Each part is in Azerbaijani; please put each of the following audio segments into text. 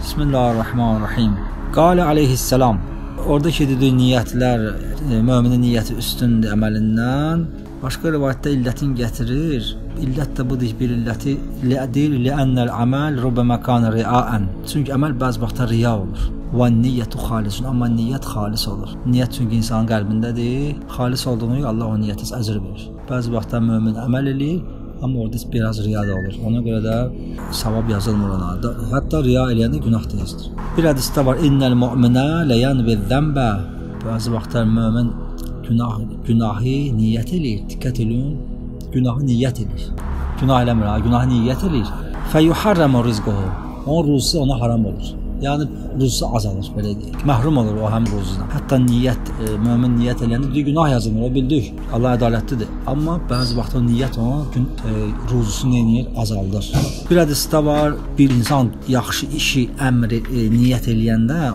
Bismillahirrahmanirrahim. Qala aleyhisselam. Oradakı dediyi niyyətlər, müminin niyyəti üstündür əməlindən. Başqa rivayətdə illətin gətirir. İllət də budur, bir illəti deyir, li'annəl əməl rubbama kana ria'an. Çünki əməl bəzi vaxtda riya olur. Və niyyətu xalisun, amma niyyət xalis olur. Niyyət çünki insanın qəlbindədir. Xalis olduğunu Allah o niyyətə əcr verir. Bəzi vaxtda mömin əməl eləyir, amma orada biraz riya da olur. Ona görə də savab yazılmır ona. Hətta riya eləyəndə günah da yazılır. Bir hədisdə var, innəl mu'minə ləyənviz-zənbə. Bəzi vaxtlar mömin günahı niyyət eləyir. Diqqət edin, günahı niyyət eləyir. Günah eləmir, günahı niyyət eləyir. Fəyuharramu rizquhu. Onun ruzusu ona haram olur. Yəni ruzusu azalır, belə deyək. Məhrum olur o həm ruzudan. Hətta niyyət, mömin niyyət eləyəndə günah yazılmır, o bildik. Allah ədalətlidir. Amma bəzi vaxt o niyyət ona ruzusunu eləyir, azaldır. Bir hədisdə var, bir insan yaxşı işi, əmri niyyət eləyəndə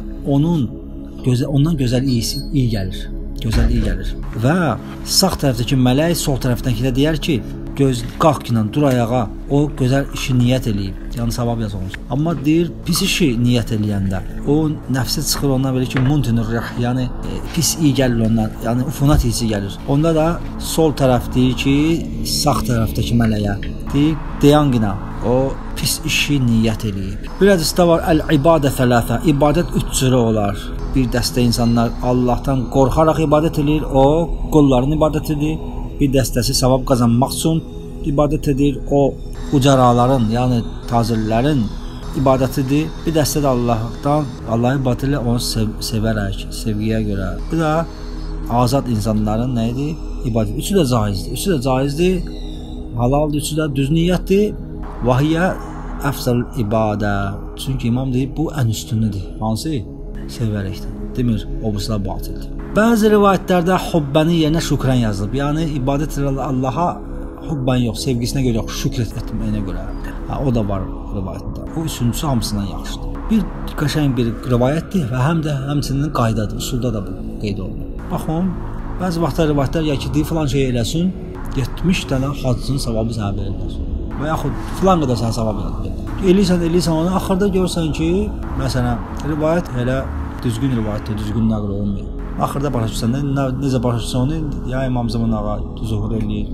ondan gözəl iyi gəlir. Gözəl iyi gəlir. Və sağ tərəfdəki mələk sol tərəfdəki də deyər ki, qalx ki, dur ayağa, o gözəl işi niyyət eləyib, yəni savab yazılmış. Amma deyir, pis işi niyyət eləyəndə, o nəfsi çıxır ondan belə ki, muntinur rih, yəni pis iyi gəlir ondan, yəni ufunat hissi gəlir. Onda da sol tərəf deyir ki, sağ tərəfdəki mələyə, deyir, deyanqina, o pis işi niyyət eləyib. Bir hədisdə var, əl-ibadə thələthə, ibadət 3 cürə olar. Bir dəstə insanlar Allahdan qorxaraq ibadət edir, o qulların ibadətidir. Bir dəstəsi savab qazanmaq üçün ibadət edir, o ucaraların, yəni tazirlərin ibadətidir. Bir dəstə də Allah ibadət edir, onu sevərək, sevgiyə görə. Bir də azad insanların nə idi? İbadət. Üçü də caizdir, halaldır, üçü də düz niyyətdir. Vahiyyə əfzal ibadə. Çünki imam deyib, bu ən üstünüdür. Hansı? Sevərəkdir. Demir, o bu sıra batildir. Bəzi rivayətlərdə hubbəni yerinə şükrən yazılıb. Yəni ibadət Allaha hubban yox, sevgisinə görə yox, şükr etməyinə görə. O da var rivayətdə. Bu üçüncüsü hamısından yaxşıdır. Bir qəşəng bir rivayətdir və həmçinin qaydadır, usulda da bu qeyd olunur. Baxın, bəzi vaxtlar rivayətlər ya ki, deyir filan şey eləsin, 70 dənə haccın savabı sənə verirlər. Və yaxud filan qədər sənə savab verirlər. Eləyirsən onu, axırda görürsən ki, məsələn, rivayət elə düzgün rivayətdir, düzgün nəql olunmuyor. Axırda başa düşsən, necə başa düşsən onu, ya İmam Zaman ağa zuhur eləyir,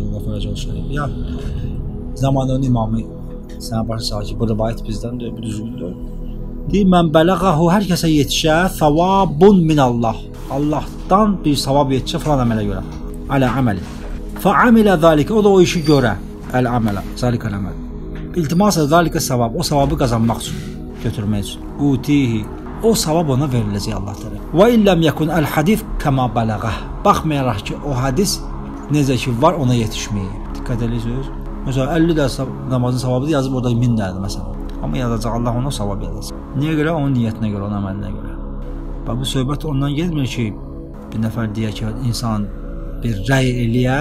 ya zamanın imamı sənə başa sağ ki, bu rivayət bizdəndir, bu düzgündür. Deyir, mən bələğəhu, hər kəsə yetişə, savabun minallah. Allahdan bir savab yetişə filan əmələ görə. Alə əməli. Fəamilə zəlikə, o da o işi görə. Əl-əmələ, zəlikə əməl. İltimasa zəlikə savab, o savabı qazanmaq üçün, götürmək üçün. Utihi. O savab ona veriləcək Allah tərəf. Və illəm yəkun əl-hadif kəma bələğəh. Baxmayaraq ki, o hadis necə ki var, ona yetişməyib. Diqqət edirsiniz. Məsələn, 50 dərs namazın savabıdır, yazıb orada 1000 dərdir, məsələn. Amma yazacaq, Allah ona savab yazacaq. Niyə görə? Onun niyyətinə görə, onun əməlinə görə. Bu söhbət ondan gelmir ki, bir nəfər deyə ki, insan bir rəy eləyə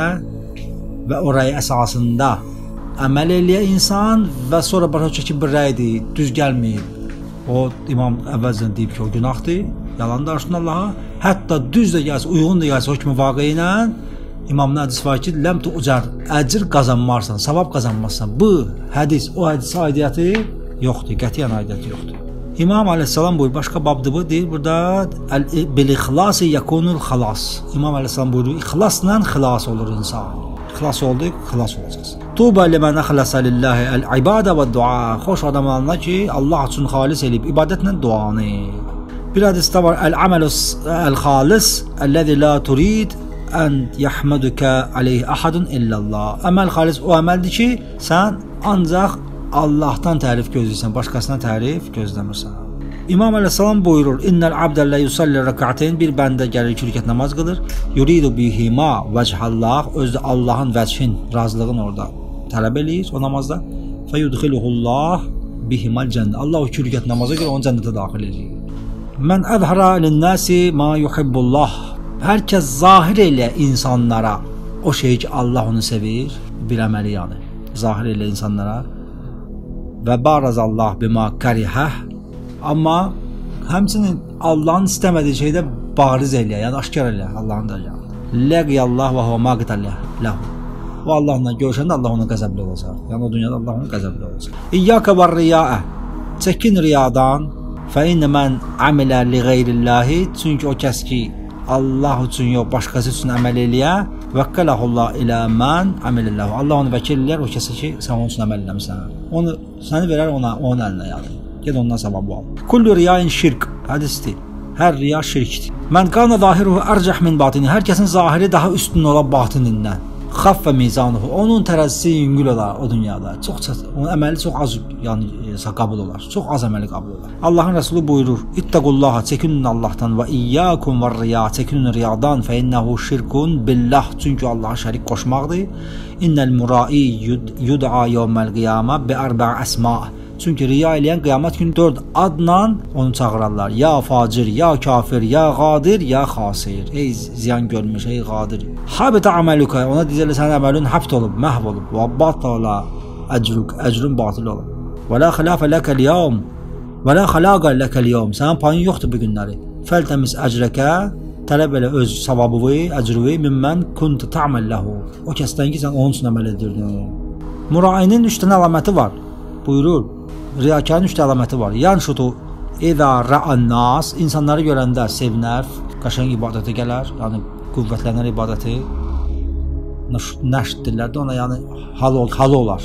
və o rəy əsasında əməl eləyə insan və sonra başa düşür ki, bir rəydir, düz gəlməyib. O imam əvvəlcədən deyib ki, o günahdır, yalan danışsın Allaha. Hətta düz də gəlsə, uyğun da gəlsə hökmü vaqe ilə imamın hədis var ki, ləm tucar, əcr qazanmarsan, savab qazanmazsan. Bu hədis, o hədisə aidiyyəti yoxdur, qətiyyən aidiyyəti yoxdur. İmam Aleyhisselam buyur, başqa babdır bu, deyir burada bil-ixlasi yakunul xalas. İmam Aleyhisselam buyurur, ixlasla xilas olur insan. İxlas oldu, xilas olacaqsın. Tuba limən əxləsə lillahi əl-ibadə və dua. Xoş adam alına ki, Allah üçün xalis eləyib ibadətlə duanı. Bir hədisdə var, əl-əməl əl-xalis əlləzi la turid ən yəhmədükə aleyhi əhədun illallah. Əməl xalis o əməldir ki, sən ancaq Allahdan tərif gözləyirsən, başqasına tərif gözləmirsən. İmam Aleyhisselam buyurur, İnnəl abdəllə yusalli rək'ateyn, bir bəndə gəlir 2 rükət namaz qılır, yuridu bihima vəchəllah, özdə Allahın vəchhin, razılığın orada tələb eləyir o namazda. Fəyudxiluhullah bihimal cənnə. Allah o 2 rükət namaza görə onu cənnətə daxil edir. Mən əzhara linnəsi ma yuhibbullah. Hər kəs zahir elə insanlara o şey ki, Allah onu sevir, bir əməli yəni. Zahir elə insanlara. Və barazallah bima karihah. Amma həmçinin Allahın istəmədiyi şeydə bariz eləyə, yəni aşkar eləyə Allahın da yəni. Ləqiyallah və huvə maqtallah ləhu. Və Allahla görüşəndə Allah ona qəzəbli olacaq. Yəni o dünyada Allah ona qəzəbli olacaq. İyyaka və riyaə. çəkin riyadan. Fə innə mən amilə li qeyrillahi. Çünki o kəs ki Allah üçün yox, başqası üçün əməl eləyə, vəkkələhullah ilə mən əməlilləhu. Allah onu vəkil eləyər o kəsə ki, sən onun üçün əməl eləmirsən. Onu səni verər onun əlinə yəni. Ged ondan savabı al. Kullu riyain şirk. Hədisdir. Hər riya şirkdir. Mən qana zahiruhu ərcəh min batini. Hər kəsin zahiri daha üstün ola batinindən. Xaffə mizanuhu. Onun tərəzisi yüngül olar o dünyada. Onun əməli çox az yəni qəbul olar. Çox az əməli qəbul olar. Allahın Rəsulu buyurur: "İttaqullaha, çəkinin Allahdan və iyyakum var-riya, çəkinin riyadan, fə innehu şirkun billah." Çünki Allaha şərik qoşmaqdır. İnnel murai yud'a yawmal qiyamə bi arba' əsma. Çünki riya eləyən qiyamət günü 4 adla onu çağırarlar. Ya facir, ya kafir, ya qadir, ya xasir. Ey ziyan görmüş, ey qadir. Habita amaluka. Ona deyirlər sənin əməlin habt olub, məhv olub. Və batala əcruk. Əcrün batil olub. Və la xilafə ləkəl yawm. Və la xalaqa ləkəl yawm. Sənin payın yoxdur bu günləri. Fəltəmiz əcrəkə. Tələb elə öz savabını, əcrüvi mimmən kuntu ta'mal lahu. O kəsdən ki sən onun üçün əməl edirdin. Murainin 3 dənə əlaməti var. Buyurur. Riyakarın 3 əlaməti var. Yanşutu İza ra'an nas. İnsanları görəndə sevinər, qəşəng ibadətə gələr, yəni qüvvətlənər ibadəti. Nəşd dillər də ona, yəni hal olar.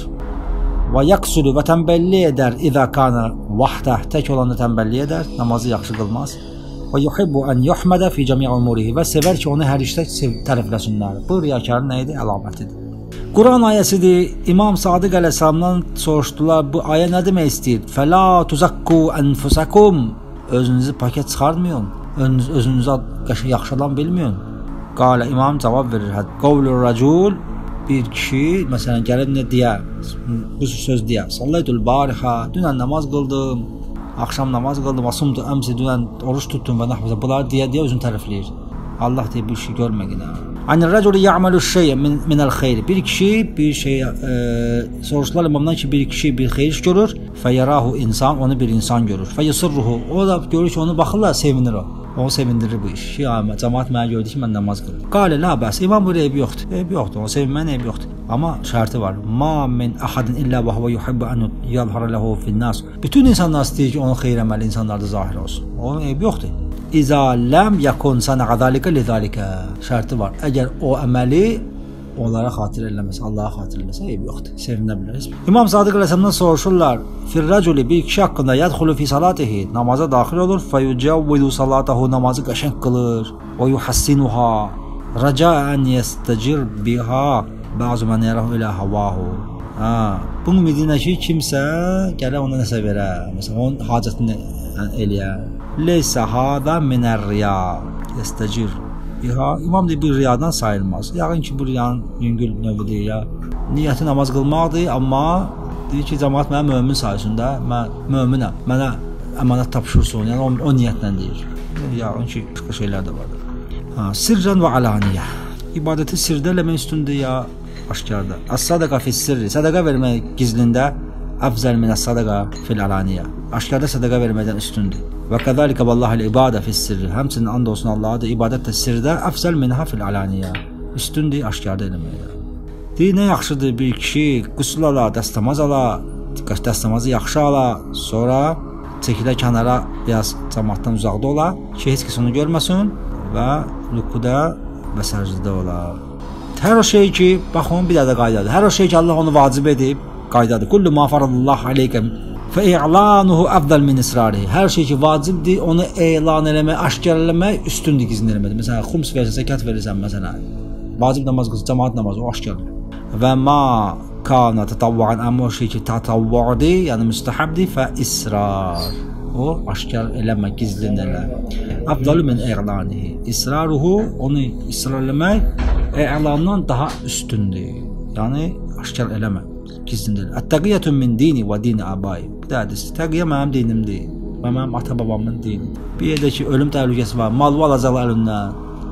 Və yaqsulu və tənbəlli edər. İza kana vahdə, tək olanda tənbəlli edər, namazı yaxşı qılmaz. Və yuhibbu an yuhmada fi cəmi' umurihi. Və sevər ki onu hər işdə tərifləsinlər. Bu riyakarın nə idi? Əlamətidir. Quran ayəsidir. İmam Sadiq əleyhissalamdan soruşdular, bu ayə nə demək istəyir? Fəla tuzakku enfusakum. Özünüzü paket çıxarmayın. Özünüzü yaxşı adam bilməyin. Qala imam cavab verir. Qavlur racul, bir kişi məsələn gəlib nə deyə? Bu söz deyə. Sallaytul bariha, dünən namaz qıldım, axşam namaz qıldım, asumdu əmsi, dünən oruç tutdum və nəhvəsə. Bunlar deyə özünü tərifləyir. Allah deyir bu işi görməyin. Anir raculu ya'malu şey'en minel xeyr. Bir kişi bir şey soruşdular imamdan ki bir kişi bir xeyir iş görür. Feyarahu insan, onu bir insan görür. Feyusirruhu. O da görür ki onu baxırlar, sevinir o. Onu sevindirir bu iş. Amma cemaat mənə gördü ki mən namaz qıldım. Qale la bəs. İmam buraya eybi yoxdur. Eybi yoxdur. O sevinməyin eybi yoxdur. Amma şərti var. Ma min ahadin illa və huve yuhibbu an yadhara lahu fi'n-nas. Bütün insanlar istəyir ki onun xeyir əməli insanlarda zahir olsun. Onun eybi yoxdur. İza lam yakun sana'a zalika lidalika. Şərti var. Əgər o əməli onlara xatir eləməsə, Allaha xatir eləsə eybi yoxdur. Sevinə bilər. İmam Sadiq əleyhissalamdan soruşurlar: "Fir-raculi bir kişi haqqında yadxulu fi salatihi, namaza daxil olur, fayujawwidu salatahu, namazı qəşəng qılır, və yuhassinuha, raca'an yastajir biha, bazı man yarahu ila havahu." Bunun ümidinə ki kimsə gələ ona nəsə verə, məsələn onun hacətini eləyər. Leysa hada minər riya yastacir biha. İmam deyir bir riyadan sayılmaz. Yəqin ki bu riyanın yüngül növüdür ya. Niyyəti namaz qılmaqdır, amma deyir ki cəmaət mənə mömin sayılsın da, mən möminəm, mənə əmanət tapşırsın. Yəni o niyyətlə deyir. Yəqin ki başqa şeylər də vardır. Sirran və alaniyə. İbadəti sirdə eləmək üstündür ya aşkarda. As-sadaqa fis-sirri. Sadaqa vermək gizlində əfzəl minəs-sadaqa fil-alaniyə. Aşkarda sadaqa verməkdən üstündür. Və kəzəlikə vallahul ibadə fis-sirri. Həmçinin and olsun Allah'a da ibadət də sirdə əfzəl minha fil-alaniyə. Üstündür aşkarda eləməyə. Deyir nə yaxşıdır bir kişi qüsl ala, dəstəmaz ala, dəstəmazı yaxşı ala, sonra çəkilə kənara biraz cəmaatdan uzaqda ola ki heç kəs onu görməsin və rükuda və səcdə ola. Hər o şey ki, bax onun bir də qaydadır. Hər o şey ki Allah onu vacib edib qaydadır. Kullu ma faradallahu alayka fa i'lanuhu afdal min israrihi. Hər şey ki vacibdir, onu elan eləmək, aşkar eləmək üstündür gizlin eləmək. Məsələn, xums versən, zəkat verirsən məsələn. Vacib namaz qılsan, cemaat namazı o aşkardır. Və ma kana tatavvuan, amma o şey ki tatavvu'dir, yəni müstəhəbdir fa israr. O aşkar eləmə, gizlin elə. Afdalu min i'lanihi. İsraruhu, onu israr eləmək elandan daha üstündür. Yəni aşkar eləmə, gizlin elə. Ət-təqiyyətun min dini və dini abai. Hədis. Təqiyyə mənim dinimdir və mənim ata-babamın dinidir. Bir yerdə ki ölüm təhlükəsi var, mal alacaqlar əlindən.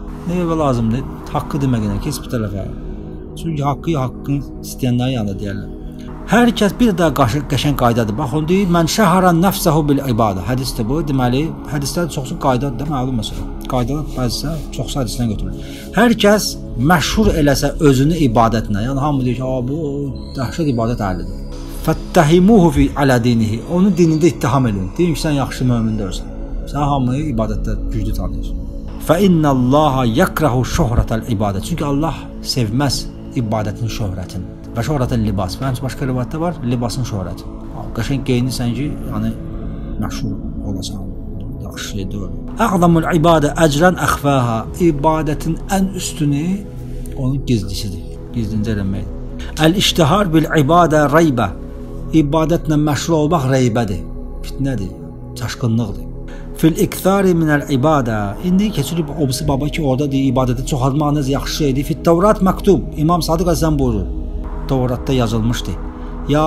Nə lazımdır? Haqqı deməyinə keç bir tərəfə. Çünki haqqı istəyənlərin yanında deyirlər. Hər kəs bir də qəşəng qaydadır. Bax onu deyir, mən şəhara nəfsəhu bil ibadə. Hədisdir bu. Deməli, hədislər çoxsu qaydadır da, məlum məsələ. Qaydalar bəzisi çoxsu hədisdən götürülür. Hər kəs məşhur eləsə özünü ibadətinə, yəni hamı deyir ki, bu dəhşət ibadət əhlidir. Fattahimuhu fi ala dinihi. Onu dinində ittiham edin. Deyin ki, sən yaxşı mömin deyilsən. Sən hamıyı ibadətdə güclü tanıyırsan. Fa innallaha yakrahu şöhrətal ibadət. Çünki Allah sevməz ibadətin şöhrətini. Və şöhrətəl libas. Və başqa rivayətdə var, libasın şöhrəti. Qəşəng geyinirsən ki, yəni məşhur olasan. Yaxşı şey deyil. A'zamul ibadə əcran əxfaha. İbadətin ən üstünü onun gizlisidir. Gizlincə eləməkdir. Əl-iştihar bil ibadə reybə. İbadətlə məşğul olmaq reybədir. Fitnədir, çaşqınlıqdır. Fil ikthari minəl ibadə. İndi keçirib obisi baba ki, orada deyir, ibadəti çoxaltmaq necə yaxşı şeydir. Fit Tevrat məktub. İmam Sadiq Əzəm buyurur. Tevratda yazılmışdı. Ya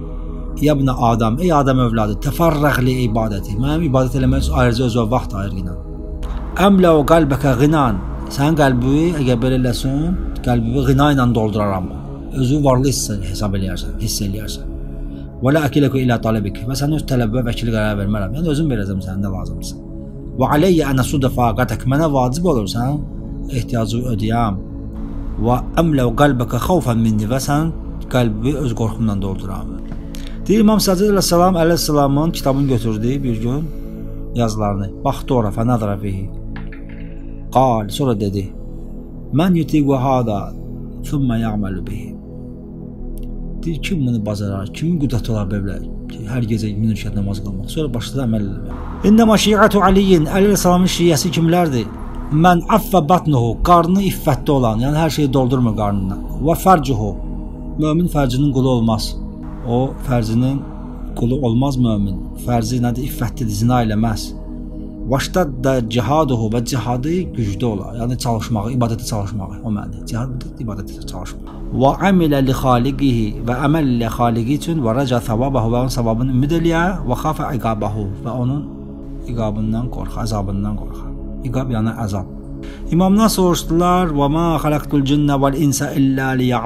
ibn Adam, ey Adam övladı, təfərrəq li ibadəti. Mənim ibadət eləmək üçün ayrıca özə vaxt ayır qinan. Əmlə o qəlbəkə qinan. Sənin qəlbi, əgər belə eləsin, qəlbi qina ilə dolduraram. Özü varlı hesab eləyərsən, hiss eləyərsən. Və la əkiləku ilə talibik. Və sən öz tələbə vəkili qərar vermərəm. Yəni özün verəcəm sənin də lazımdırsa. Və aleyyə ənə sudə faqətək. Mənə vacib olursan, ehtiyacı ödəyəm. Və əmləv qəlbəkə xavfən minni. Və sən qəlbi öz qorxumdan dolduram. Deyir İmam Səcid əleyhissalamın kitabını götürdü bir gün yazılarını. Baxdı ora fənədrə fihi. Qal, sonra dedi. Mən yutiqu hada thumma ya'malu bihi. Deyir, kim bunu bacarar, kimin qüdrəti olar belə ki, hər gecə minürkət namaz qılmaq, sonra başladı əməl eləmək. İnnəmə şi'atu Aliyin, Əli əleyhissalamın şiyyəsi kimlərdir? Mən affə batnuhu, qarnı iffətdə olan, yəni hər şeyi doldurmur qarnına. Və fərcuhu, mömin fərcinin qulu olmaz. O, fərzinin qulu olmaz mömin. Fərzi nədir? İffətlidir, zina eləməz. Vaştadda cihaduhu və cihadı güclü olar, yəni çalışmağı, ibadətə çalışmağı, o mənidir. Cihad ibadətə çalışmağı. Və amilə li xaliqihi və əməl ilə xaliqi üçün və rəca thavabahu və onun savabını ümid eləyə və xafə iqabahu və onun iqabından qorxa, əzabından qorxa. İqab yəni əzab. İmamdan soruşdular və mə xaləqtul cinnə vəl insə illə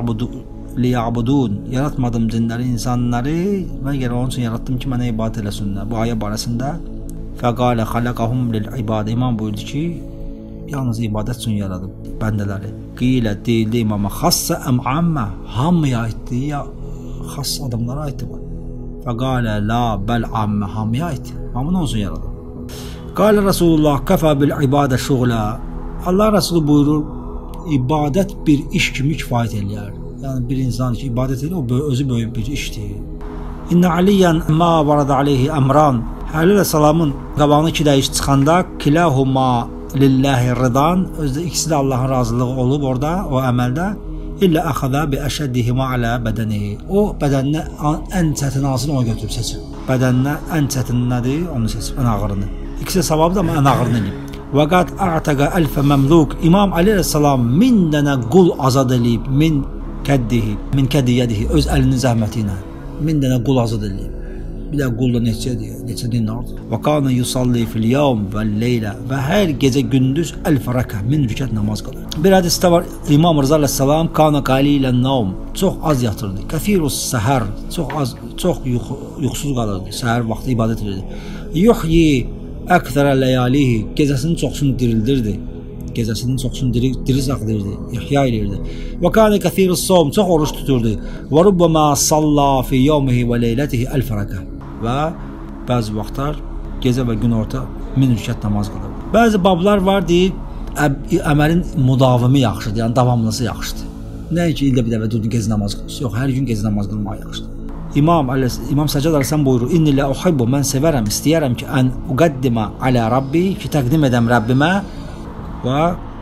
liya'budun. Yaratmadım cinləri, insanları məgər onun üçün yaratdım ki, mənə ibadət eləsinlər. Bu ayə barəsində fəqalə xaləqəhum lil ibadə. İmam buyurdu ki, yalnız ibadət üçün yaradıb bəndələri. Qilə deyildi imama xassa əm ammə. Hamıya aiddir ya xass adamlara aiddir bu. Fəqalə la bəl ammə. Hamıya aiddir. Hamını onun üçün yaradıb. Qalə Rasulullah kəfə bil ibadə şuğlə. Allah Rasulü buyurur, ibadət bir iş kimi kifayət eləyər. Yəni bir insan ki, ibadət edir, o özü böyük bir işdir. İnnə aliyyən ma varada aleyhi əmran. Əli əleyhissalamın qabağına iki dəyiş çıxanda kilahuma lillahi rıdan, özdə ikisi də Allahın razılığı olub orada, o əməldə. İllə əxədə bi əşəddihimə alə bədənihi. O bədəninə ən çətin hansını onu götürüb seçir. Bədəninə ən çətin nədir? Onu seçib, ən ağırını. İkisi də savabdır, amma ən ağırını eləyib. Və qad a'təqə əlfə məmluk. İmam Əli əleyhissalam 1000 dənə qul azad eləyib, min kədiyyədihi, öz əlinin zəhməti ilə. 1000 dənə qul azad eləyib. Bir də qulla neçə dinardır. Və qanə yusalli fil yevm və leylə. Və hər gecə gündüz əlf rəkə, 1000 rükət namaz qılır. Bir hədisdə var, İmam Rıza əleyhissalam qanə qalilən nevm, çox az yatırdı. Kəfirus səhər, çox yuxusuz qalırdı. Səhər vaxtı ibadət edirdi. Yuhyi əksərə ləyalihi, gecəsinin çoxsunu dirildirdi. Gecəsinin çoxsunu diri saxlayırdı, ihya edirdi. Və qanə kəfirus sawm, çox oruç tuturdu. Və rubbama salla fi yevmihi və leylətihi əlf rəkə. Və bəzi vaxtlar gecə və gün orta 1000 rükət namaz qılır. Bəzi bablar var deyir, əməlin müdavimi yaxşıdır, yəni davamlısı yaxşıdır. Nəyə ki, ildə bir dəfə durdun gecə namaz qılır. Yox, hər gün gecə namaz qılmaq yaxşıdır. İmam Səccad əleyhissalam buyurur, İnni lə uhibbu, mən sevərəm, istəyərəm ki, ən uqaddimə alə Rabbi, ki, təqdim edəm Rəbbimə və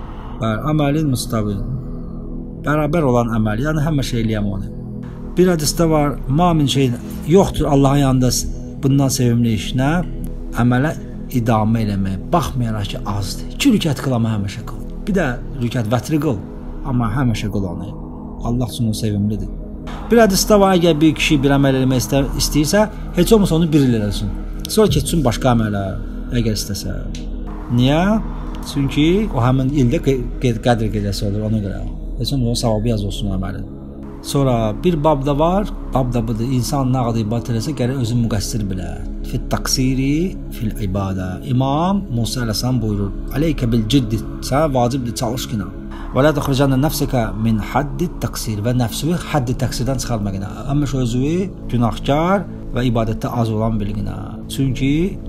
əməlin müstavi, bərabər olan əməl, yəni həmə şey eləyəm onu. Bir hədisdə var, min şeyin yoxdur Allahın yanında bundan sevimli iş, nə? Əmələ idamə eləmək, baxmayaraq ki, azdır. 2 rükət qıl, amma həmişə qıl. Bir də rükət vətri qıl, amma həmişə qıl onu. Allah üçün o sevimlidir. Bir hədisdə var, əgər bir kişi bir əməl eləmək istəyirsə, heç olmasa onu bir il eləsin. Sonra keçsin başqa əmələ, əgər istəsə. Niyə? Çünki o həmin ildə qədr gecəsi olur, ona görə. Heç olmasa o savabı yaz olsun əməlin. Sonra bir bab da var, bab da budur, insan nə qədər ibadət eləsə, gərək özün müqəssir bilə. Fit taksiri fil ibadə. İmam Musa əleyhissalam buyurur, Aleykə bil ciddi, sənə vacibdir, çalış ki, Və la tuxrijanna nafsaka min haddi təqsir və nəfsini haddi təqsirdən çıxarmaqına. Amma özünü günahkar və ibadətdə az olan bilginə. Çünki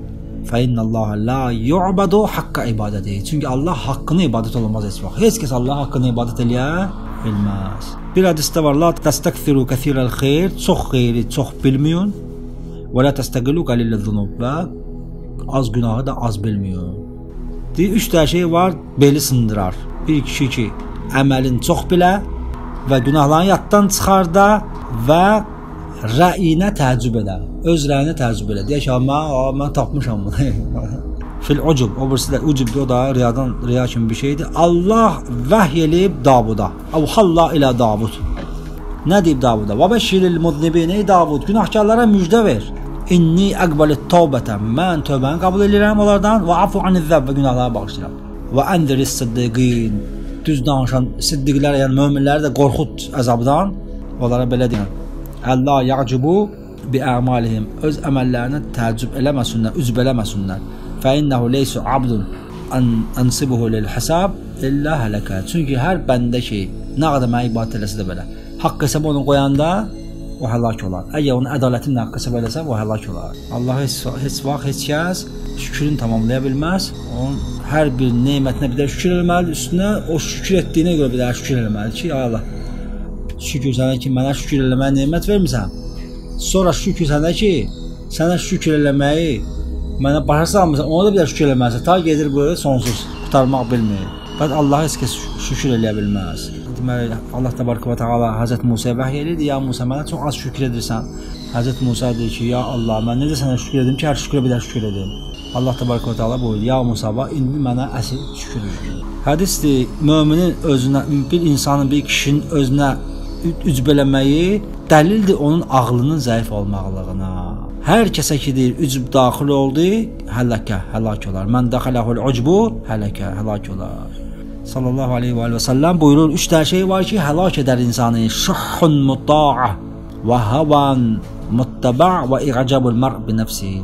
fa innallaha la yu'badu haqqa ibadəti. Çünki Allah haqqını ibadət olmaz heç vaxt. Heç kəs Allah haqqını ibadət eləyə bilməz. Bir hədisdə var: la tastakfiru kəsirəl xeyr. Çox xeyri çox bilməyin. Və la tastaqilu qalillə zunub. Və az günahı da az bilməyin. Deyir, 3 tane şey var, beli sındırar. Bir kişi ki, əməlin çox bilə və günahlarını yaddan çıxarda və rəyinə təəccüb edə. Öz rəyinə təəccüb edə. Deyək ki, mən tapmışam bunu. Fil ucub, o birisi də ucubdur, o da riya kimi bir şeydir. Allah vəhy eləyib Davuda. Avhalla ilə Davud. Nə deyib Davuda? Və bəşiril mudnibin, ey Davud, günahkarlara müjdə ver. İnni əqbəlit tövbətən, mən tövbəni qəbul edirəm onlardan və afu anizzəb və günahlara bağışlayıram. Və əndiris siddiqin, düz danışan siddiqlər, yəni möminləri də qorxut əzabdan, onlara belə deyən. Allah ya'cubu bi əmalihim, öz əməllərinə təəccüb eləməsinlər, üzb eləməsinlər. Fə innəhu leysu abdun ansibuhu lil hesab illə hələkə. Çünki hər bəndə ki, nə qədər mənə ibadət eləsə də belə, haqq hesabı onu qoyanda o həlak olar. Əgər onu ədalətinlə haqq hesab eləsə, o həlak olar. Allah heç vaxt, heç kəs şükrünü tamamlaya bilməz. Onun hər bir nemətinə bir də şükür eləməlidir. Üstünə o şükür etdiyinə görə bir də şükür eləməlidir ki, ya Allah, şükür sənə ki, mənə şükür eləməyə nemət vermirsən. Sonra şükür sənə ki, sənə şükür eləməyi mənə başa salmırsan, ona da bir də şükür eləməlisən. Ta gedir böyle sonsuz, qutarmaq bilmir. Bəs Allah heç kəs şükür eləyə bilməz. Deməli, Allah təbarək və təala Hazrət Musaya vəhy edirdi, ya Musa, mənə çox az şükür edirsən. Hazrət Musa deyir ki, ya Allah, mən necə sənə şükür edim ki, hər şükrə bir də şükür edim. Allah təbarək və təala buyurdu, ya Musa, indi mənə əsl şükür edir. Hədisdir, möminin özünə, bir insanın, bir kişinin özünə ücb eləməyi dəlildir onun ağlının zəif olmaqlığına. Hər kəsə ki deyir, ücb daxil oldu, həlak olar. Mən daxiləhul ucbu, həlak olar. Sallallahu aleyhi və səlləm buyurur, 3 tane şey var ki, həlak edər insanı. Şuhhun muta'a və havan muttaba' və i'cabul mar' bi nəfsihi.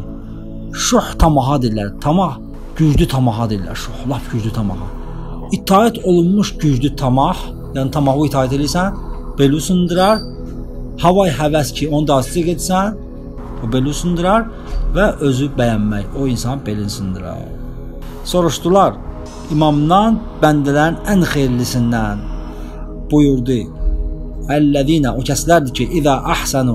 Şuh tamaha deyirlər. Tamah, güclü tamaha deyirlər. Şuh, laf güclü tamaha. İtaət olunmuş güclü tamah, yəni tamahı itaət edirsən, beli usundurar. Havay həvəs ki, onu da tasdiq etsən, o beli usundurar və özü bəyənmək, o insan belini sındırar. Soruşdular İmamdan, bəndələrin ən xeyirlisindən buyurdu. Əlləzinə, o kəslərdir ki, İzə əhsənu,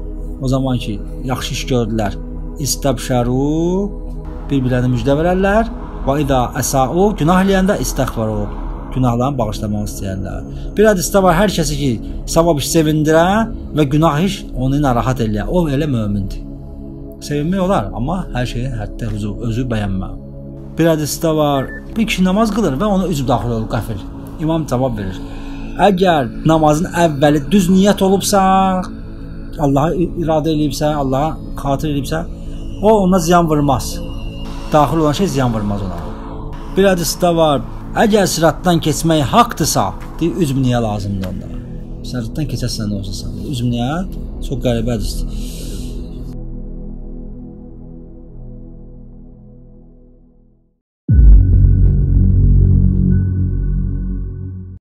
o zaman ki, yaxşı iş gördülər. İstəbşəru, bir-birlərini müjdə verərlər. Və İzə əsəu, günah eləyəndə istəxfəru, günahlarını bağışlamaq istəyərlər. Bir hədisdə var, hər kəsi ki, savab iş sevindirə və günah iş onu narahat eləyər. O elə mömindir. Sevinmək olar, amma hər şeyin həddə özü bəyənmə. Bir hədisdə var, bir kişi namaz qılır və ona üzv daxil olur, qəfil. İmam cavab verir. Əgər namazın əvvəli düz niyyət olubsa, Allah'a iradə eləyibsə, Allah'a xatir eləyibsə, o ona ziyan vurmaz. Daxil olan şey ziyan vurmaz ona. Bir hədisdə var, əgər sıratdan keçmək haqdırsa, deyir, üzv niyə lazımdır onda. Sıratdan keçərsən nə olsa, üzv niyə? Çox qəribə hədisdir.